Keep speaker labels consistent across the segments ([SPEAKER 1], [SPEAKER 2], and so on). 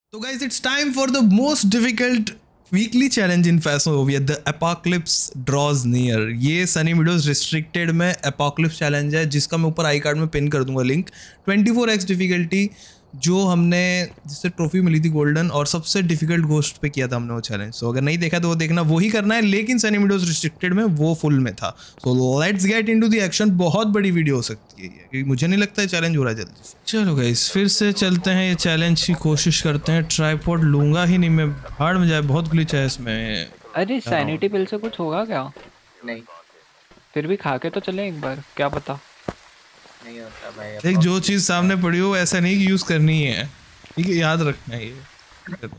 [SPEAKER 1] So guys, it's time for the most difficult weekly challenge in Phasmophobia. The Apocalypse draws near. ये Sunny videos restricted में Apocalypse challenge है जिसका मैं ऊपर I card में pin कर दूंगा लिंक। 24x डिफिकल्टी जो हमने जिससे ट्रॉफी मिली थी गोल्डन और सबसे डिफिकल्ट घोस्ट पे किया था हमने वो चैलेंज। सो अगर नहीं देखा तो वो देखना, वही करना है, लेकिन सनी वीडियोस रिस्ट्रिक्टेड में वो फुल में था। So let's get into the action. बहुत बड़ी वीडियो हो सकती है क्योंकि मुझे नहीं लगता है चैलेंज हो रहा है जल्दी। चलो गाइस फिर से चलते हैं, ये चैलेंज की कोशिश करते हैं। ट्राइपॉड लूंगा ही नहीं मैं, हार्ड में जाए, बहुत ग्लिच है इसमें।
[SPEAKER 2] अरे सैनिटी पिल से कुछ होगा क्या?
[SPEAKER 3] नहीं,
[SPEAKER 2] फिर भी खा के तो चले एक बार, क्या पता।
[SPEAKER 3] नहीं होता भाई।
[SPEAKER 1] देख जो चीज सामने पड़ी हो ऐसा नहीं कि यूज करनी है, ठीक है, याद रखना है ये।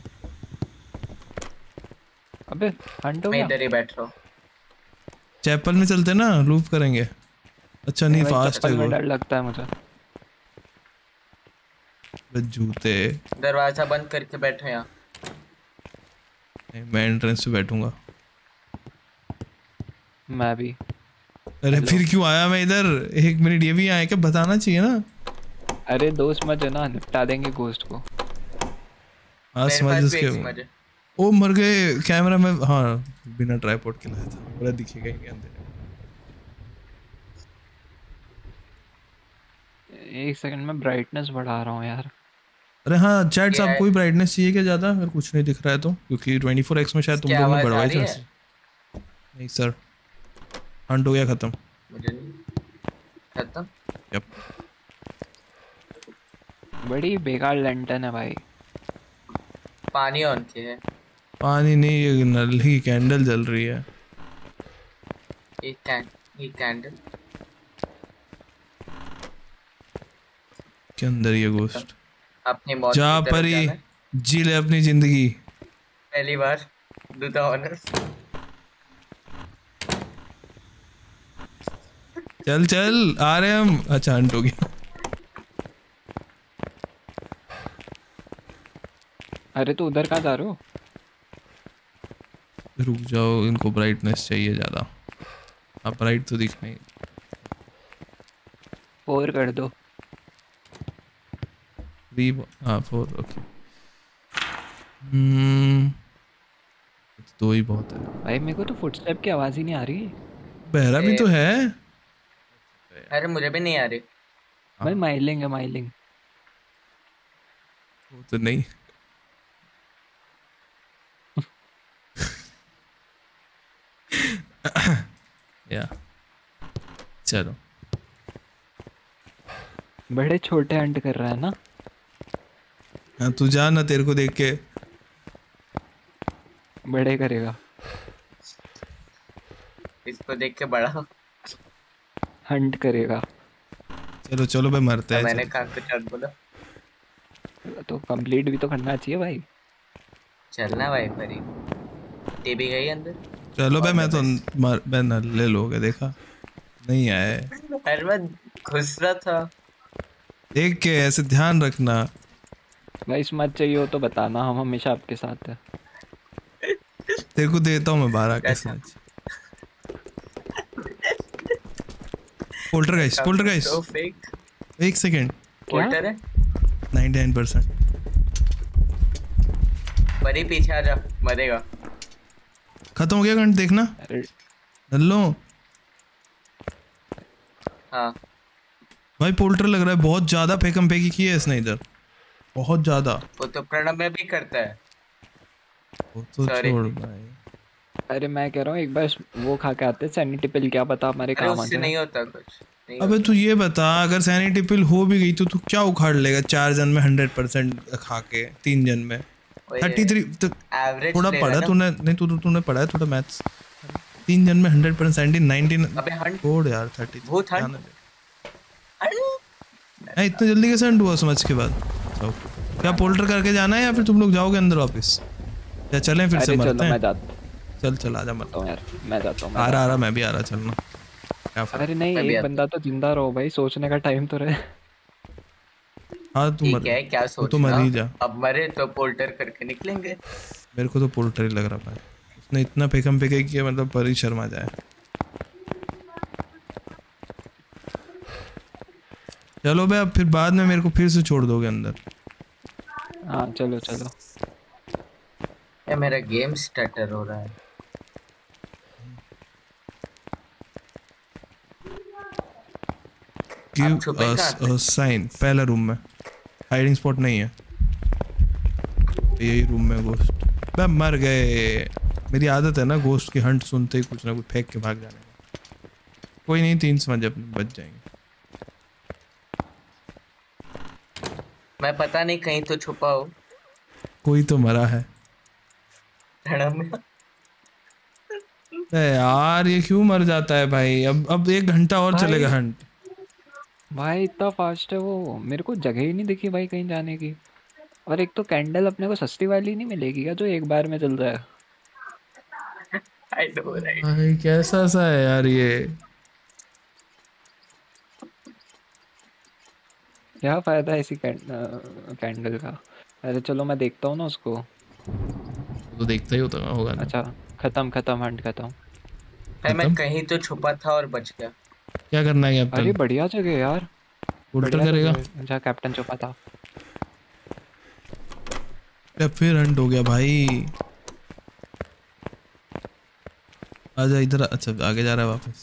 [SPEAKER 2] अबे हंट हो
[SPEAKER 3] मैं
[SPEAKER 2] गया।
[SPEAKER 3] इधर ही बैठ रहा हूँ।
[SPEAKER 1] चैपल में चलते ना, लूप करेंगे। अच्छा नहीं
[SPEAKER 2] भाई,
[SPEAKER 1] फास्ट
[SPEAKER 2] चप्पल
[SPEAKER 1] है
[SPEAKER 2] में
[SPEAKER 1] वो।
[SPEAKER 2] डर लगता है मुझे।
[SPEAKER 1] जूते
[SPEAKER 3] दरवाजा बंद करके बैठो यहाँ।
[SPEAKER 1] नहीं, मैं एंट्रेंस पे बैठूंगा।
[SPEAKER 2] मैं भी।
[SPEAKER 1] अरे फिर क्यों आया मैं इधर? एक मिनट, ये भी आया क्या? बताना चाहिए ना।
[SPEAKER 2] अरे दोस्त मत है ना, निपटा देंगे घोस्ट को।
[SPEAKER 1] हाँ
[SPEAKER 3] मेरे
[SPEAKER 1] समझ
[SPEAKER 3] पास भी
[SPEAKER 1] उसके।
[SPEAKER 3] एक समझ है।
[SPEAKER 1] ओ मर गए कैमरा में। हाँ बिना ट्राइपॉड के लाया था, पूरा दिखेगा ही अंदर।
[SPEAKER 2] एक सेकंड में ब्राइटनेस बढ़ा रहा हूँ यार।
[SPEAKER 1] अरे हाँ चैट
[SPEAKER 3] ये
[SPEAKER 1] आपको भी ब्राइटनेस चाहिए क्या ज़्यादा? अगर कुछ नहीं दिख रहा है तो, क्योंकि 24x में शायद तुम
[SPEAKER 3] क्या
[SPEAKER 1] लोग ने
[SPEAKER 3] आवाज आ
[SPEAKER 1] बढ़वाई
[SPEAKER 3] रही
[SPEAKER 1] थी।
[SPEAKER 3] है?
[SPEAKER 1] नहीं सर, हंट हो गया खत्म।
[SPEAKER 3] मुझे नहीं खत्म।
[SPEAKER 1] यप।
[SPEAKER 2] बड़ी बेकार लैंटर्न है भाई।
[SPEAKER 3] पानी ऑन की है।
[SPEAKER 1] पानी नहीं, ये नल ही कैंडल जल रही है।
[SPEAKER 3] एक कैंडल
[SPEAKER 1] के अंदर ये गोश्त
[SPEAKER 3] अपनी मौत
[SPEAKER 1] जा
[SPEAKER 3] की तरफ
[SPEAKER 1] परी,
[SPEAKER 3] जाना है।
[SPEAKER 1] जी ले अपनी जिंदगी।
[SPEAKER 3] पहली बार डू द ऑनर्स।
[SPEAKER 1] चल चल आ रहे हम। अच्छा हंट हो गया।
[SPEAKER 2] अरे तो उधर कहाँ जा रहे हो?
[SPEAKER 1] रुक जाओ, इनको ब्राइटनेस चाहिए ज़्यादा। अब ब्राइट तो दिख नहीं।
[SPEAKER 2] 4 कर दो।
[SPEAKER 1] 3 हाँ 4 ओके। दो ही बहुत है।
[SPEAKER 2] भाई मेरे को तो फुटस्टेप की आवाज ही नहीं आ रही।
[SPEAKER 1] बहरा भी तो है।
[SPEAKER 3] अरे मुझे भी नहीं आ रही।
[SPEAKER 2] भाई माइलिंग है माइलिंग।
[SPEAKER 1] वो तो नहीं। या चलो।
[SPEAKER 2] बड़े छोटे हंट कर रहा है ना।
[SPEAKER 1] हाँ तू जा ना, तेरे को देख के।
[SPEAKER 2] बड़े करेगा।
[SPEAKER 3] इसको देख के बड़ा।
[SPEAKER 2] हंट करेगा।
[SPEAKER 1] चलो चलो भाई, मरते हैं।
[SPEAKER 3] मैंने
[SPEAKER 1] चलो।
[SPEAKER 3] कहा कुछ और बोला।
[SPEAKER 2] तो कंप्लीट भी तो करना चाहिए भाई।
[SPEAKER 3] चलना भाई परी। टीवी गई अंदर।
[SPEAKER 1] चलो भाई, मैं तो मैं न ले लोगे, देखा नहीं आए।
[SPEAKER 3] अरे मैं घुस रहा था।
[SPEAKER 1] देख के ऐसे ध्यान रखना।
[SPEAKER 2] भाई मत चाहिए हो तो बताना, हम हमेशा आपके साथ है।
[SPEAKER 1] तेरे को देता हूँ मैं 12 का स्नैच। पोल्टर गाइस
[SPEAKER 3] तो फेक।
[SPEAKER 1] एक सेकेंड।
[SPEAKER 3] पोल्टर है।
[SPEAKER 1] 99%।
[SPEAKER 3] परी पीछे आ जा, मरेगा।
[SPEAKER 1] खत्म हो गया घंट, देखना
[SPEAKER 2] अरे
[SPEAKER 1] नल्लो।
[SPEAKER 3] हाँ
[SPEAKER 1] भाई पोल्टर लग रहा है, बहुत ज्यादा फेकम फेंकी की है इसने इधर, बहुत ज्यादा।
[SPEAKER 3] वो तो प्रणब में भी करता है।
[SPEAKER 1] वो तो
[SPEAKER 3] Sorry.
[SPEAKER 1] छोड़ भाई।
[SPEAKER 2] अरे मैं कह रहा हूँ एक बार वो खा के आते सैनिटी पिल, क्या पता हमारे
[SPEAKER 3] अरे
[SPEAKER 2] काम आ
[SPEAKER 3] उससे
[SPEAKER 2] जाए।
[SPEAKER 3] नहीं होता कुछ। नहीं
[SPEAKER 1] अबे तू ये बता, अगर सैनिटी पिल हो भी गई तो तू क्या उखाड़ लेगा 4 जन में 100% खा के 3 जन में? 33 तो
[SPEAKER 3] एवरेज
[SPEAKER 1] थोड़ा पढ़ा तूने? नहीं तूने पढ़ा है थोड़ा मैथ्स? 3 जन में 100% 19।
[SPEAKER 3] अबे हंट।
[SPEAKER 1] छोड़ यार 30।
[SPEAKER 3] भूत हंट।
[SPEAKER 1] इतने जल्दी कैसे हंट हुआ समझ के बाद? तो क्या पोल्टर करके जाना है या फिर तुम लोग जाओगे अंदर वापस? या चलें फिर से?
[SPEAKER 2] अरे
[SPEAKER 1] मरते
[SPEAKER 2] चलो
[SPEAKER 1] हैं।
[SPEAKER 2] मैं जाता
[SPEAKER 1] चल आजा, मरता
[SPEAKER 2] हूँ यार, मैं जाता हूँ।
[SPEAKER 1] आ रहा मैं भी आ रहा, चलना क्या फर्क।
[SPEAKER 2] अरे नहीं,
[SPEAKER 3] मैं भी
[SPEAKER 2] एक
[SPEAKER 3] आता
[SPEAKER 2] बंदा तो जिंदा रहो भाई, सोचने का टाइम तो रहे।
[SPEAKER 1] हाँ तू मर,
[SPEAKER 3] ठीक है, क्या
[SPEAKER 1] तू तो मर
[SPEAKER 3] सोचना।
[SPEAKER 1] ही जा।
[SPEAKER 3] अब मरे तो पोल्टर करके निकलेंगे।
[SPEAKER 1] मेरे को तो पोल्टर ही लग रहा भाई, उसने इतना फेकम फेंके किया, मतलब परी शर्मा जाए। चलो भाई, अब फिर बाद में मेरे को फिर से छोड़ दोगे अंदर?
[SPEAKER 2] हाँ चलो चलो।
[SPEAKER 3] ये मेरा गेम स्टार्टर हो रहा है।
[SPEAKER 1] गिव
[SPEAKER 3] आप छुपे
[SPEAKER 1] अस
[SPEAKER 3] कहाँ
[SPEAKER 1] अ
[SPEAKER 3] थे?
[SPEAKER 1] साइन। पहला रूम में हाइडिंग स्पॉट नहीं है, यही रूम में घोस्ट। मैं मर गए। मेरी आदत है ना घोस्ट की हंट सुनते ही कुछ ना कुछ फेंक के भाग जाने का। कोई नहीं, 3 समझ अपने बच जाएंगे।
[SPEAKER 3] मैं पता नहीं कहीं तो छुपा हूँ।
[SPEAKER 1] कोई तो मरा है।
[SPEAKER 3] धड़म में।
[SPEAKER 1] अरे यार ये क्यों मर जाता है भाई। अब 1 घंटा और
[SPEAKER 2] भाई
[SPEAKER 1] चलेगा हंट।
[SPEAKER 2] भाई इतना फास्ट है वो, मेरे को जगह ही नहीं दिखी भाई कहीं जाने की। और एक तो कैंडल अपने को सस्ती वाली नहीं मिलेगी क्या जो एक बार में चल रहा है?
[SPEAKER 3] I know right.
[SPEAKER 1] भाई कैसा सा है यार ये।
[SPEAKER 2] क्या फायदा है इसी कैंडल का? अरे चलो मैं देखता हूँ ना उसको।
[SPEAKER 1] वो तो देखता ही होगा ना।
[SPEAKER 2] अच्छा खत्म खत्म हंट खत्म।
[SPEAKER 3] भाई मैं
[SPEAKER 1] खत्म।
[SPEAKER 3] कहीं तो छुपा था और बच गया।
[SPEAKER 1] क्या करना है
[SPEAKER 2] अरे
[SPEAKER 1] कैप्टन?
[SPEAKER 2] बढ़िया जगह है यार।
[SPEAKER 1] उल्टर
[SPEAKER 2] बढ़िया
[SPEAKER 1] करेगा
[SPEAKER 2] जगह है जहाँ कैप्टन छुपा था।
[SPEAKER 1] या फिर हंट हो गया भाई। आजा इधर। अच्छा आगे जा रहा है वापस।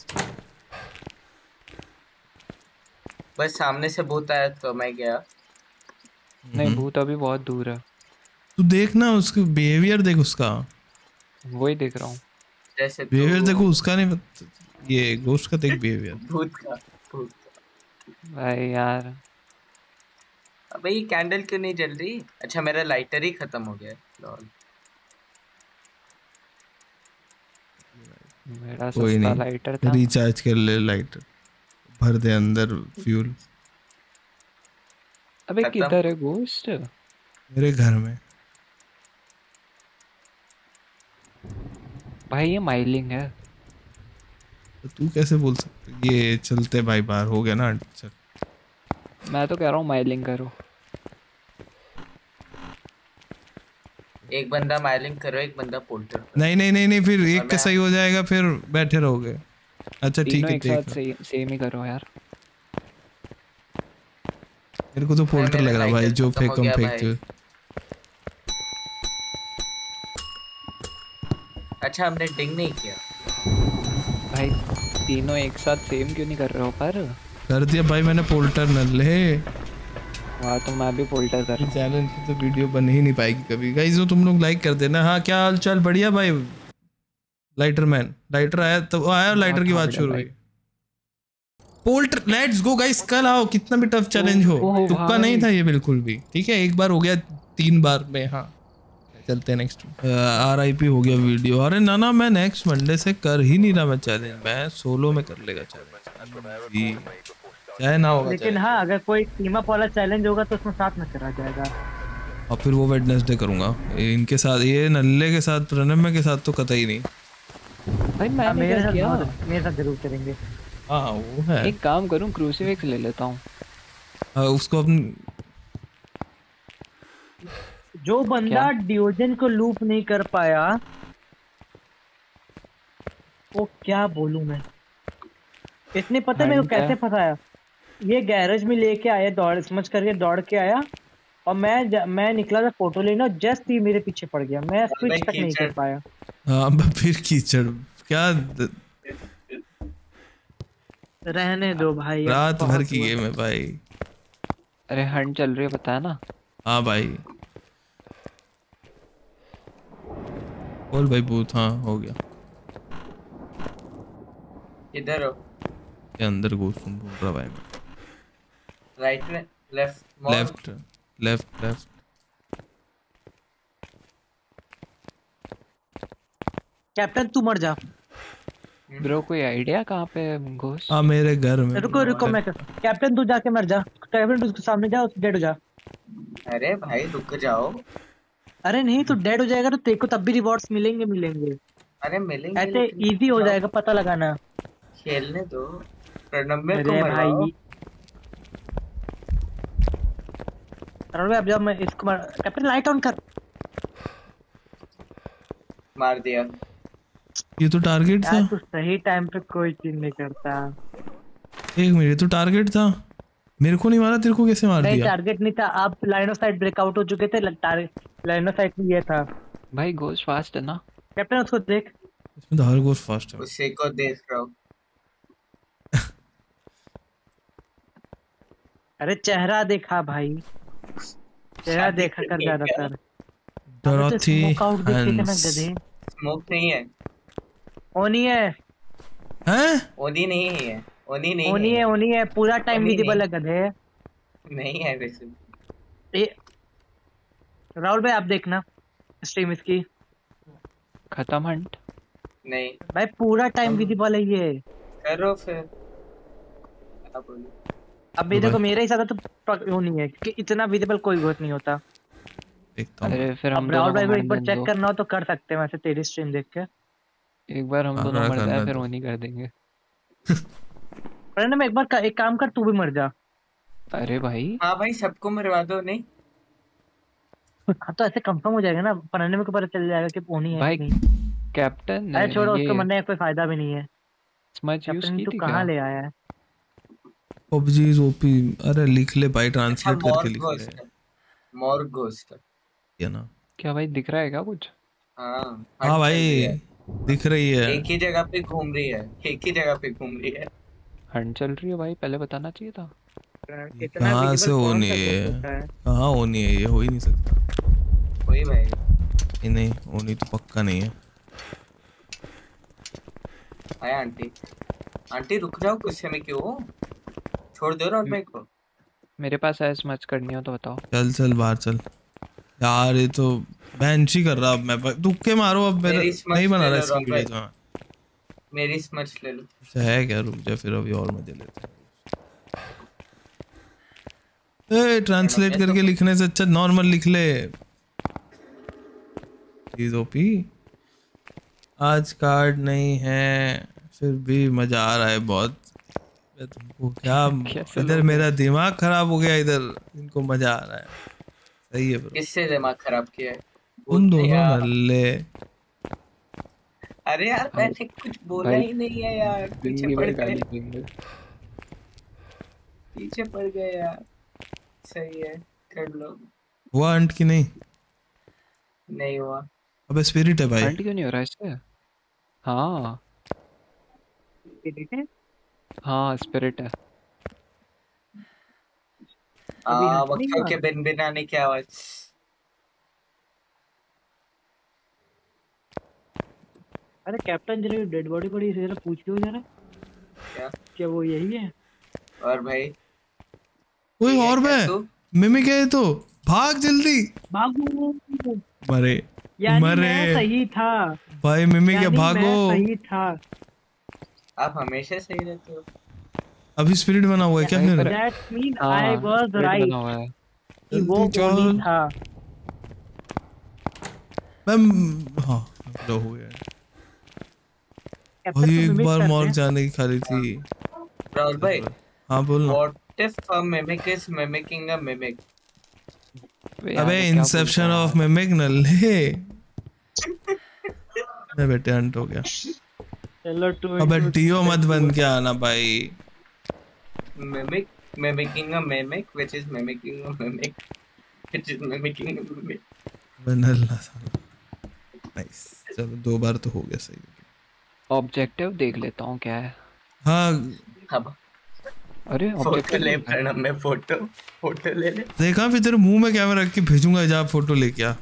[SPEAKER 3] बस सामने से भूत आया तो मैं गया।
[SPEAKER 2] नहीं भूत अभी बहुत दूर है।
[SPEAKER 1] तू देख ना उसके बिहेवियर देख उसका।
[SPEAKER 2] वही देख रहा हूँ।
[SPEAKER 3] जैसे तू
[SPEAKER 1] बिहेवियर देखो उसका नहीं ये घोस्ट का देख बिहेवियर।
[SPEAKER 3] भूत का। भूत का।
[SPEAKER 2] भाई यार
[SPEAKER 3] अबे ये कैंडल क्यों नहीं जल रही? अच्छा मेरा लाइटर ही खत्म हो गया। लॉल।
[SPEAKER 2] मेरा
[SPEAKER 1] कोई
[SPEAKER 2] सस्ता
[SPEAKER 1] नहीं,
[SPEAKER 2] लाइटर था।
[SPEAKER 1] रिचार्ज कर ले लाइटर, भर दे अंदर फ्यूल।
[SPEAKER 2] अबे
[SPEAKER 3] खत्म।
[SPEAKER 2] किधर है घोस्ट?
[SPEAKER 1] मेरे घर में।
[SPEAKER 2] भाई ये माइलिंग है।
[SPEAKER 1] तो तू कैसे बोल सकते? ये चलते भाई बाहर हो गया ना। चल
[SPEAKER 2] मैं तो कह रहा हूँ माइलिंग करो।
[SPEAKER 3] एक बंदा माइलिंग करो, एक बंदा पोल्टर करो।
[SPEAKER 1] नहीं नहीं नहीं नहीं, फिर
[SPEAKER 3] और
[SPEAKER 1] एक का
[SPEAKER 3] मैं
[SPEAKER 1] सही हो जाएगा, फिर बैठे रहोगे। अच्छा ठीक
[SPEAKER 2] तीनों
[SPEAKER 1] है
[SPEAKER 2] एक
[SPEAKER 1] देख
[SPEAKER 2] साथ
[SPEAKER 1] लो।
[SPEAKER 2] सेम ही करो यार।
[SPEAKER 1] मेरे को तो
[SPEAKER 3] भाई
[SPEAKER 1] पोल्टर
[SPEAKER 3] मेरा
[SPEAKER 1] लग रहा भाई,
[SPEAKER 3] लाइटर
[SPEAKER 1] जो
[SPEAKER 3] खत्म हो
[SPEAKER 1] फेंकम
[SPEAKER 3] गया
[SPEAKER 1] फेंकते
[SPEAKER 3] भाई।
[SPEAKER 1] हुए।
[SPEAKER 3] अच्छा हमने डिंग नहीं किया।
[SPEAKER 2] भाई तीनों एक साथ सेम क्यों नहीं कर रहे हो पर?
[SPEAKER 1] कर दिया भाई मैंने पोल्टर न ले।
[SPEAKER 2] वाह तो मैं भी पोल्टर कर रहा हूँ।
[SPEAKER 1] चैनल की तो वीडियो बन ही नहीं पाएगी कभी। गाइस तो तुम लोग लाइक कर देना। हाँ क्या हाल चाल? बढ़िया भाई। लाइटर मैन लाइटर आया तो वो आया, लाइटर
[SPEAKER 2] बहुत
[SPEAKER 1] की
[SPEAKER 2] हाँ
[SPEAKER 1] बात
[SPEAKER 2] बड़ा
[SPEAKER 1] शुरू
[SPEAKER 2] भाई।
[SPEAKER 1] हुई। पोल्टर लेट्स गो गाइस, कल आओ। कितना भी टफ चैलेंज हो,
[SPEAKER 2] ओह
[SPEAKER 1] तुक्का नहीं
[SPEAKER 2] भाई
[SPEAKER 1] था ये बिल्कुल भी। ठीक है एक बार हो गया, 3 बार में। हाँ चलते हैं नेक्स्ट। RIP हो गया वीडियो। अरे ना ना मैं नेक्स्ट मंडे से कर ही नहीं रहा मैं चैलेंज। मैं सोलो में कर लेगा चैलेंज, चाहे ना होगा
[SPEAKER 4] लेकिन
[SPEAKER 1] चैलेंज।
[SPEAKER 4] हाँ अगर कोई टीम अप वाला चैलेंज होगा तो उसमें साथ में करा जाएगा।
[SPEAKER 1] और फिर वो वेडनेसडे करूंगा इनके साथ, ये नल्ले के साथ, प्रणम्य के साथ तो कतई नहीं।
[SPEAKER 2] भाई मैंने क्या किया?
[SPEAKER 4] मेरे साथ जरूर करेंगे।
[SPEAKER 1] हाँ वो है।
[SPEAKER 2] एक काम करूँ क्रूसीफिक्स ले लेता हूँ।
[SPEAKER 1] उसको अपन
[SPEAKER 4] जो बंदा डिओजन को लूप नहीं कर पाया वो क्या बोलूं मैं। इसने पता है मेरे को कैसे फंसाया। ये गैरेज में लेके आया, दौड़ समझ करके दौड़ के आया और मैं निकला था फोटो लेना, जस्ट ही मेरे पीछे पड़ गया। मैं स्विच तक नहीं कर पाया।
[SPEAKER 1] हाँ फिर कीचड़ क्या
[SPEAKER 4] रहने दो भाई,
[SPEAKER 1] रात भर की गेम है भाई।
[SPEAKER 2] अरे हंट चल रही है पता है ना?
[SPEAKER 1] हाँ भाई बोल भाई बूथ। हाँ हो गया।
[SPEAKER 3] इधर हो।
[SPEAKER 1] ये अंदर घुस ढूंढ रहा भाई मैं।
[SPEAKER 3] राइट में left
[SPEAKER 1] left left left.
[SPEAKER 4] Captain तू मर जा।
[SPEAKER 2] ब्रो कोई आइडिया कहाँ पे घोस्ट?
[SPEAKER 1] हाँ मेरे घर में।
[SPEAKER 4] रुको रुको मैं कैप्टन तू जाके मर जा। कैप्टन तू उसके सामने जा, डेड हो जा।
[SPEAKER 3] अरे भाई रुक जाओ।
[SPEAKER 4] अरे नहीं तो डेड हो जाएगा तो तेरे को तब भी रिवॉर्ड्स मिलेंगे।
[SPEAKER 3] अरे मिलेंगे
[SPEAKER 4] ऐसे
[SPEAKER 3] लेकिन
[SPEAKER 4] इजी हो जाएगा पता लगाना।
[SPEAKER 3] खेलने दो। प्रणम्य को
[SPEAKER 4] अरे
[SPEAKER 3] मरवाओ।
[SPEAKER 4] भाई अब जब मैं इसको कैप्टन लाइट ऑन कर।
[SPEAKER 3] मार दिया।
[SPEAKER 1] ये तो टारगेट था।
[SPEAKER 4] तू सही टाइम पे कोई चीज नहीं करता।
[SPEAKER 1] 1 मिनट, ये तो टारगेट था। मेरे को नहीं मारा, तेरे को कैसे मार
[SPEAKER 4] नहीं
[SPEAKER 1] दिया?
[SPEAKER 4] टारगेट नहीं था, आप लाइन ऑफ साइट ब्रेकआउट हो चुके थे, लाइन ऑफ साइट में ये था।
[SPEAKER 2] भाई गोस्ट फास्ट है ना?
[SPEAKER 4] कैप्टन उसको देख।
[SPEAKER 1] इसमें तो हर गोस्ट फास्ट है।
[SPEAKER 3] उसी को देख रहा हूँ।
[SPEAKER 4] अरे चेहरा देखा भाई, चेहरा
[SPEAKER 3] शादी
[SPEAKER 4] देखा कर
[SPEAKER 3] करनी है
[SPEAKER 4] ज्यादातर।
[SPEAKER 1] डोरोथी
[SPEAKER 4] स्मोक आउट देखे थे मैं
[SPEAKER 1] हंस।
[SPEAKER 4] गधे।
[SPEAKER 3] स्मोक नहीं है,
[SPEAKER 4] ओनी है,
[SPEAKER 1] हैं?
[SPEAKER 3] ओनी नहीं है, ओनी नहीं
[SPEAKER 4] ओनी है, ओनी है, पूरा टाइम
[SPEAKER 3] ओनी
[SPEAKER 4] विजिबल है
[SPEAKER 3] नहीं।
[SPEAKER 4] गधे।
[SPEAKER 3] नहीं है वैसे।
[SPEAKER 4] राहुल भाई आप देखना स्ट्रीम इसकी
[SPEAKER 2] खत्म हंट।
[SPEAKER 3] नहीं
[SPEAKER 4] भाई, पूरा टाइम
[SPEAKER 3] हम-
[SPEAKER 4] विजिबल है ये।
[SPEAKER 3] करो फिर, क्या बोलूं।
[SPEAKER 4] अब ये देखो मेरे हिसाब से तो वो नहीं है कि इतना विजिबल कोई गोट नहीं होता।
[SPEAKER 1] देखता हूँ।
[SPEAKER 2] अरे फिर हम
[SPEAKER 4] अब राहुल
[SPEAKER 2] दोनों
[SPEAKER 4] भाई
[SPEAKER 2] को
[SPEAKER 4] को एक बार
[SPEAKER 2] मरने
[SPEAKER 4] चेक
[SPEAKER 2] दो।
[SPEAKER 4] करना हो तो कर सकते हैं वैसे तेरी स्ट्रीम देख के।
[SPEAKER 2] एक बार हम दोनों
[SPEAKER 1] करना
[SPEAKER 2] मर जाए फिर
[SPEAKER 1] दो।
[SPEAKER 2] वो नहीं कर देंगे।
[SPEAKER 4] प्रणम एक बार एक काम कर, तू भी मर जा।
[SPEAKER 2] अरे भाई
[SPEAKER 3] हाँ भाई सबको मरवा दो। नहीं
[SPEAKER 4] हाँ तो ऐसे कंफर्म हो जाएगा ना, प्रणम को पता चल जाएगा कि पोनी है
[SPEAKER 2] भाई
[SPEAKER 4] कि नहीं।
[SPEAKER 2] कैप्टन
[SPEAKER 4] अरे छोड़ो, उसको
[SPEAKER 2] ये
[SPEAKER 4] मरने का कोई फायदा भी नहीं है।
[SPEAKER 2] स्मच यूज
[SPEAKER 4] कैप्टन
[SPEAKER 2] की
[SPEAKER 4] तू
[SPEAKER 2] थी
[SPEAKER 4] कहाँ
[SPEAKER 2] क्या?
[SPEAKER 4] ले आया है?
[SPEAKER 1] PUBG OP. अरे लिख ले भाई,
[SPEAKER 3] अच्छा
[SPEAKER 1] ट्रांसलेट करके
[SPEAKER 3] मॉर्ग
[SPEAKER 1] लिख
[SPEAKER 3] घोस्ट
[SPEAKER 1] ले।
[SPEAKER 3] है, मॉर्ग घोस्ट है।
[SPEAKER 1] ये ना।
[SPEAKER 2] क्या भाई दिख रहा है क्या कुछ?
[SPEAKER 3] हाँ
[SPEAKER 1] हाँ
[SPEAKER 3] हट
[SPEAKER 1] भाई
[SPEAKER 3] चल रही है।
[SPEAKER 1] दिख रही है।
[SPEAKER 3] एक ही जगह पे घूम रही है, एक ही जगह पे घूम रही है।
[SPEAKER 2] हंट चल रही है भाई, पहले बताना चाहिए था।
[SPEAKER 4] इतना
[SPEAKER 1] कहाँ
[SPEAKER 4] visible
[SPEAKER 1] से
[SPEAKER 4] कौन
[SPEAKER 1] होनी
[SPEAKER 4] सा
[SPEAKER 1] है?
[SPEAKER 4] ghost होता है?
[SPEAKER 1] कहाँ होनी है? ये हो ही नहीं सकता।
[SPEAKER 3] वही भाई।
[SPEAKER 1] ये नहीं होनी तो पक्का नहीं है।
[SPEAKER 3] आए आंटी, आंटी रुक जाओ, गुस्से में क्यों हो? छोड़ दो राहुल भाई को।
[SPEAKER 2] मेरे पास है स्मच करनी हो तो बताओ।
[SPEAKER 1] चल चल बाहर चल यार। ये तो बेंच ही कर रहा। अब मैं तुक्के मारो। अब मेरा
[SPEAKER 3] मेरी स्मच
[SPEAKER 1] नहीं बना
[SPEAKER 3] ले
[SPEAKER 1] रहा
[SPEAKER 3] लो
[SPEAKER 1] इसकी
[SPEAKER 3] राहुल भाई।
[SPEAKER 1] वीडियो तो।
[SPEAKER 3] मेरी स्मच ले लो।
[SPEAKER 1] अच्छा है क्या? रुक जा फिर, अभी और मजे लेते हैं। ट्रांसलेट करके लिखने से अच्छा नॉर्मल लिख ले। चीज ओपी। आज कार्ड नहीं है फिर भी मजा आ रहा है बहुत। मैं तुमको क्या,
[SPEAKER 2] कैसे
[SPEAKER 1] इधर
[SPEAKER 2] लोग
[SPEAKER 1] मेरा दिमाग खराब हो गया, इधर इनको मजा आ रहा है। सही है ब्रो।
[SPEAKER 3] किससे दिमाग खराब किया है?
[SPEAKER 1] उन
[SPEAKER 3] भूत
[SPEAKER 1] दोनों
[SPEAKER 3] या-
[SPEAKER 1] नल्ले।
[SPEAKER 3] अरे यार मैंने कुछ बोला
[SPEAKER 2] भाई,
[SPEAKER 3] ही नहीं है यार, पीछे
[SPEAKER 2] जिंदगी
[SPEAKER 3] पड़
[SPEAKER 2] भर
[SPEAKER 3] गए,
[SPEAKER 2] गाली देंगे।
[SPEAKER 3] पीछे पड़ गए यार। सही है, कर लो।
[SPEAKER 1] हुआ अंट की नहीं?
[SPEAKER 3] नहीं हुआ।
[SPEAKER 1] अबे स्पिरिट है भाई।
[SPEAKER 2] हंट क्यों नहीं हो रहा इससे? हाँ हाँ स्पिरिट है।
[SPEAKER 3] वक्तों के बिन बिन आने की आवाज।
[SPEAKER 4] अरे कैप्टन जरा डेड बॉडी पड़ी है, जरा पूछ लो जरा
[SPEAKER 3] क्या?
[SPEAKER 4] क्या वो यही है?
[SPEAKER 3] और भाई
[SPEAKER 1] कोई
[SPEAKER 3] ठीक है
[SPEAKER 1] और
[SPEAKER 3] क्या
[SPEAKER 1] मैं
[SPEAKER 3] तू?
[SPEAKER 1] मिमिक है तो भाग जल्दी।
[SPEAKER 4] भागो।
[SPEAKER 1] मरे
[SPEAKER 4] यानी
[SPEAKER 1] मरे
[SPEAKER 4] मैं सही था,
[SPEAKER 1] भाई। मिमिक है,
[SPEAKER 4] यानी
[SPEAKER 1] भागो।
[SPEAKER 4] मैं सही था।
[SPEAKER 3] आप हमेशा सही रहते हो।
[SPEAKER 1] अभी स्पिरिट बना हुआ है क्या
[SPEAKER 2] नहीं,
[SPEAKER 1] फिर?
[SPEAKER 2] पर-
[SPEAKER 4] That mean
[SPEAKER 2] हाँ
[SPEAKER 4] I was
[SPEAKER 2] spirit
[SPEAKER 4] right
[SPEAKER 2] बना हुआ है।
[SPEAKER 4] कि वो
[SPEAKER 1] जल्दी चल।
[SPEAKER 4] गोली था।
[SPEAKER 1] मैं हाँ लो हो गया
[SPEAKER 4] कैप्टन
[SPEAKER 1] भाई।
[SPEAKER 4] को
[SPEAKER 1] एक
[SPEAKER 4] mimic
[SPEAKER 1] बार
[SPEAKER 4] करते
[SPEAKER 1] मॉर्ग
[SPEAKER 4] हैं।
[SPEAKER 1] जाने की खाली थी।
[SPEAKER 3] राहुल भाई,
[SPEAKER 1] हाँ बोल ना।
[SPEAKER 3] what if a mimic is mimicking a mimic?
[SPEAKER 2] यार,
[SPEAKER 1] अबे
[SPEAKER 2] क्या
[SPEAKER 1] इंसेप्शन
[SPEAKER 2] बोलता
[SPEAKER 1] ऑफ
[SPEAKER 2] है?
[SPEAKER 1] मिमिक नल्ले। मैं बेटे अंट हो गया।
[SPEAKER 4] चलो टू
[SPEAKER 1] अबे डीओ मत बन के आना भाई।
[SPEAKER 3] Mimic mimicking a mimic which is mimicking a mimic which is mimicking a mimic.
[SPEAKER 1] बनल्ला साला। नाइस। चलो 2 बार तो हो गया सही।
[SPEAKER 2] ऑब्जेक्टिव देख लेता हूँ क्या है।
[SPEAKER 1] हाँ
[SPEAKER 3] अब
[SPEAKER 2] अरे
[SPEAKER 3] फोटो
[SPEAKER 2] ऑब्जेक्टिव
[SPEAKER 3] ले प्रणव में, फोटो ले ले।
[SPEAKER 1] देखा फिर तेरे मुंह में कैमरा रख के भेजूंगा जहाँ फोटो लेके आ।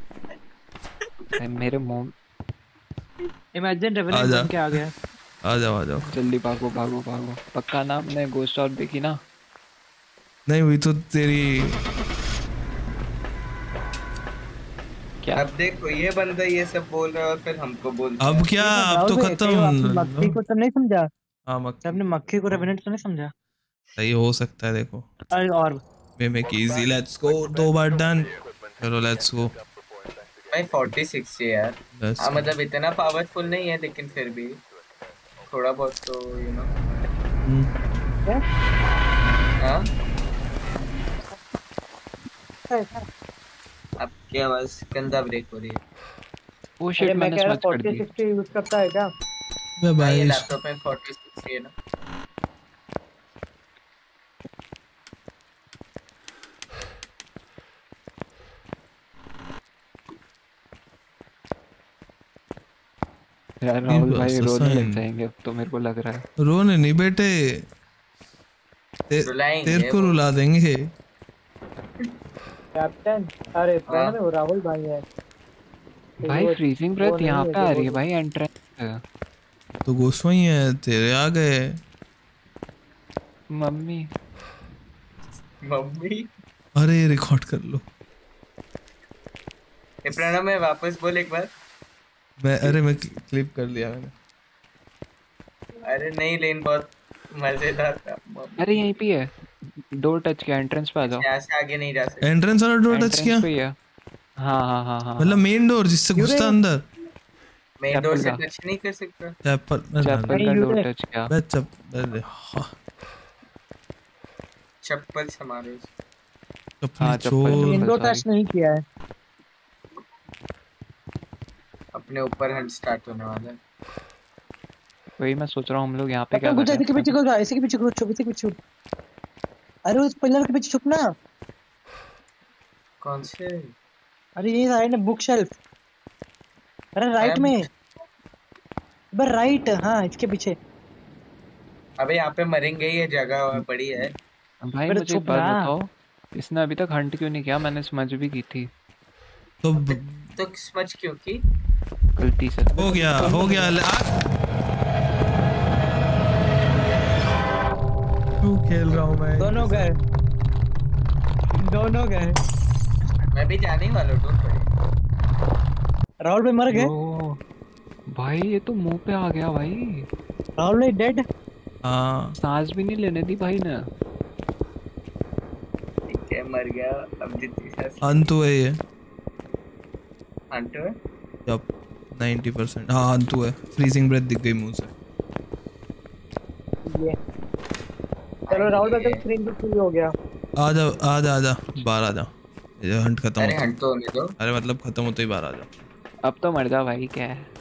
[SPEAKER 2] मेरे मुंह।
[SPEAKER 4] इमेजिन रेवेनेंट
[SPEAKER 1] आजा।
[SPEAKER 4] बन के आ गया।
[SPEAKER 1] आ जाओ आ जाओ।
[SPEAKER 2] जल्दी भागो भागो भागो। पक्का ना आपने गोस्ट और देखी ना?
[SPEAKER 1] नहीं हुई तो तेरी।
[SPEAKER 2] क्या?
[SPEAKER 3] अब देखो ये बंदा ये सब बोल रहा है और फिर हमको बोलता
[SPEAKER 1] अब
[SPEAKER 3] है।
[SPEAKER 1] क्या? अब तो
[SPEAKER 4] राहुल भाई, आपने मक्खी
[SPEAKER 1] खत्म।
[SPEAKER 4] को तो नहीं समझा?
[SPEAKER 1] हाँ मक्खी
[SPEAKER 4] आपने मक्खी को रेवेनेंट तो नहीं समझा?
[SPEAKER 1] सही हो सकता है। देखो
[SPEAKER 4] अरे और
[SPEAKER 1] मिमिक इजी। Let's go. 2 बार डन। चलो लेट्स गो।
[SPEAKER 3] भाई 46 है यार।
[SPEAKER 1] Let's
[SPEAKER 3] हाँ
[SPEAKER 1] go.
[SPEAKER 3] मतलब इतना पावरफुल नहीं है लेकिन फिर भी थोड़ा बहुत तो यू नो। हाँ आपकी आवाज गंदा ब्रेक हो रही है।
[SPEAKER 2] ओ
[SPEAKER 4] अरे
[SPEAKER 2] शिट
[SPEAKER 4] मैं
[SPEAKER 2] मैंने
[SPEAKER 4] कह रहा
[SPEAKER 2] स्मच कर
[SPEAKER 4] 40
[SPEAKER 2] दी।
[SPEAKER 4] 60 यूज करता है क्या?
[SPEAKER 1] मैं
[SPEAKER 3] हाँ, ये
[SPEAKER 1] भाई
[SPEAKER 3] लैपटॉप में 46 है ना।
[SPEAKER 2] यार राहुल भाई
[SPEAKER 1] बस
[SPEAKER 2] रोने लग
[SPEAKER 1] sign।
[SPEAKER 2] जाएंगे अब तो मेरे को लग रहा है।
[SPEAKER 1] रोने नहीं बेटे,
[SPEAKER 3] रुलाएंगे
[SPEAKER 1] तेरे को
[SPEAKER 3] वो।
[SPEAKER 1] रुला देंगे।
[SPEAKER 4] कैप्टन, अरे
[SPEAKER 3] हाँ।
[SPEAKER 4] फ्रेंड में वो राहुल भाई है।
[SPEAKER 2] भाई
[SPEAKER 4] वो-
[SPEAKER 2] फ्रीजिंग
[SPEAKER 4] वो
[SPEAKER 2] ब्रेथ
[SPEAKER 4] नहीं
[SPEAKER 2] यहाँ
[SPEAKER 4] है
[SPEAKER 2] पे
[SPEAKER 4] जो
[SPEAKER 2] आ
[SPEAKER 4] वो-
[SPEAKER 2] रही है भाई एंट्रेंस।
[SPEAKER 1] तो गोस्वामी है तेरे आ गए।
[SPEAKER 2] मम्मी
[SPEAKER 3] मम्मी
[SPEAKER 1] अरे रिकॉर्ड कर लो।
[SPEAKER 3] ए प्रणव में वापस बोल एक बार।
[SPEAKER 1] मैं क्लिप कर लिया मैंने।
[SPEAKER 3] अरे नहीं लेन बहुत मजेदार था।
[SPEAKER 2] अरे यहीं पे है, डोर टच किया, एंट्रेंस पे आ जाओ।
[SPEAKER 3] यहाँ से आगे नहीं जा सकते।
[SPEAKER 1] एंट्रेंस वाला डोर टच
[SPEAKER 2] एंट्रेंस
[SPEAKER 1] किया,
[SPEAKER 2] पे ही है। हाँ हाँ हाँ हाँ
[SPEAKER 1] मतलब मेन डोर जिससे घुसता अंदर।
[SPEAKER 3] मैं डोर से
[SPEAKER 2] चप्पल
[SPEAKER 3] टच नहीं कर सकता।
[SPEAKER 1] चप्पल
[SPEAKER 2] चप्पल
[SPEAKER 4] नहीं,
[SPEAKER 2] का
[SPEAKER 4] you
[SPEAKER 2] डोर
[SPEAKER 4] did।
[SPEAKER 2] टच किया।
[SPEAKER 1] मैं चप्पल हाँ
[SPEAKER 3] चप्पल से मारो।
[SPEAKER 1] चप्पल
[SPEAKER 2] हाँ, चप्पल
[SPEAKER 1] चोर।
[SPEAKER 2] चप्पल।
[SPEAKER 4] Window
[SPEAKER 2] sorry।
[SPEAKER 4] टच नहीं किया है।
[SPEAKER 3] अपने ऊपर हंट स्टार्ट होने वाला है।
[SPEAKER 2] वही मैं सोच रहा हूँ हम लोग यहाँ पे क्या
[SPEAKER 4] कैप्टन कुछ
[SPEAKER 2] कर
[SPEAKER 4] ऐसे के
[SPEAKER 2] रहे
[SPEAKER 4] पीछे
[SPEAKER 2] हैं।
[SPEAKER 4] छुप, ऐसे के पीछे छुप, ऐसे के पीछे छुप। अरे उस पिलर के पीछे छुप ना।
[SPEAKER 3] कौन से?
[SPEAKER 4] अरे ये साइड में बुक शेल्फ। अरे राइट में, बस राइट, हाँ इसके पीछे।
[SPEAKER 3] अबे यहाँ पे मरेंगे, ये जगह बड़ी है।
[SPEAKER 2] भाई
[SPEAKER 4] फिर
[SPEAKER 2] मुझे एक
[SPEAKER 4] चुप
[SPEAKER 2] बात
[SPEAKER 4] ना।
[SPEAKER 2] बताओ, इसने अभी तक हंट क्यों नहीं किया? मैंने समझ भी की थी
[SPEAKER 1] तो
[SPEAKER 3] तो समझ क्यों की?
[SPEAKER 2] गलती से।
[SPEAKER 1] हो गया क्यों खेल रहा हूँ मैं।
[SPEAKER 4] दोनों गए, दोनों गए।
[SPEAKER 3] मैं भी जाने ही वाला हूँ, डोंट वरी।
[SPEAKER 4] राहुल भाई मर गए।
[SPEAKER 2] ओ भाई ये तो मुंह पे आ गया भाई,
[SPEAKER 4] राहुल भाई डेड।
[SPEAKER 1] हाँ
[SPEAKER 2] सांस भी नहीं लेने दी भाई ने।
[SPEAKER 3] ठीक है, मर गया। अब जितनी सांस
[SPEAKER 1] अंतु है ये।
[SPEAKER 3] हंट है।
[SPEAKER 1] जब 90%। हाँ अंतु है, फ्रीजिंग ब्रेथ दिख गई मुंह से।
[SPEAKER 4] ये चलो राहुल भाई का स्क्रीन पे फ्री हो गया।
[SPEAKER 1] आजा बाहर आजा, ये हंट खत्म
[SPEAKER 3] अरे
[SPEAKER 1] होता।
[SPEAKER 3] हंट तो होने दो।
[SPEAKER 1] अरे मतलब खत्म होते ही बाहर आजा।
[SPEAKER 2] अब तो मर जा भाई, क्या है।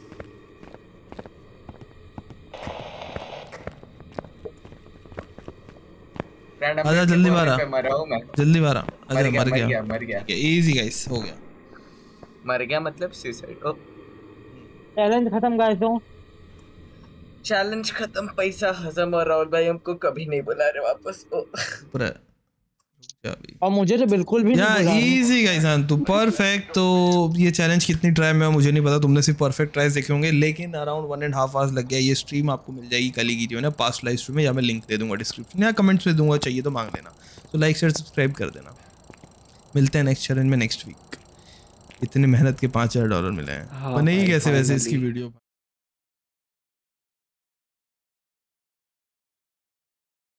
[SPEAKER 1] आजा जल्दी बाहर आ,
[SPEAKER 3] मरा हूँ मैं।
[SPEAKER 1] जल्दी बाहर आ। आजा मर गया।
[SPEAKER 3] मर गया
[SPEAKER 1] इजी गाइस, हो गया।
[SPEAKER 3] मर गया मतलब सुसाइड। ओ
[SPEAKER 4] चैलेंज खत्म गाइस। तो
[SPEAKER 3] चैलेंज खत्म, पैसा हजम। और राहुल भाई हमको कभी नहीं बुला रहे वापस। ओ
[SPEAKER 1] पूरा रुक जा अभी।
[SPEAKER 4] और मुझे तो बिल्कुल भी
[SPEAKER 1] या
[SPEAKER 4] नहीं बुला रहे।
[SPEAKER 1] इजी गाइस, अंतु परफेक्ट। तो ये चैलेंज कितनी ट्राई में मुझे नहीं पता, तुमने सिर्फ परफेक्ट ट्राइज देखे होंगे, लेकिन अराउंड 1.5 आवर्स लग गया। ये स्ट्रीम आपको मिल जाएगी कल ही की जो है ना, पास्ट लाइव स्ट्रीम में, या मैं लिंक दे दूंगा डिस्क्रिप्शन या कमेंट्स में दूंगा, चाहिए तो मांग लेना। तो लाइक शेयर सब्सक्राइब कर देना। मिलते हैं नेक्स्ट चैलेंज में नेक्स्ट वीक। इतनी मेहनत के $5000 मिले हैं,
[SPEAKER 2] हाँ
[SPEAKER 1] बनेगी
[SPEAKER 2] भाई,
[SPEAKER 1] कैसे वैसे
[SPEAKER 2] finally।
[SPEAKER 1] इसकी वीडियो।